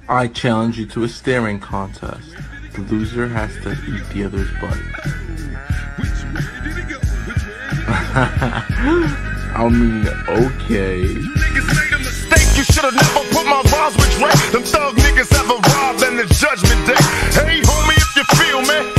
I challenge you to a staring contest. The loser has to eat the other's butt. I mean, okay. You niggas made a mistake. You should've never put my rhymes with Drake. Them thug niggas have arrived in the judgment day. Hey, homie, if you feel me,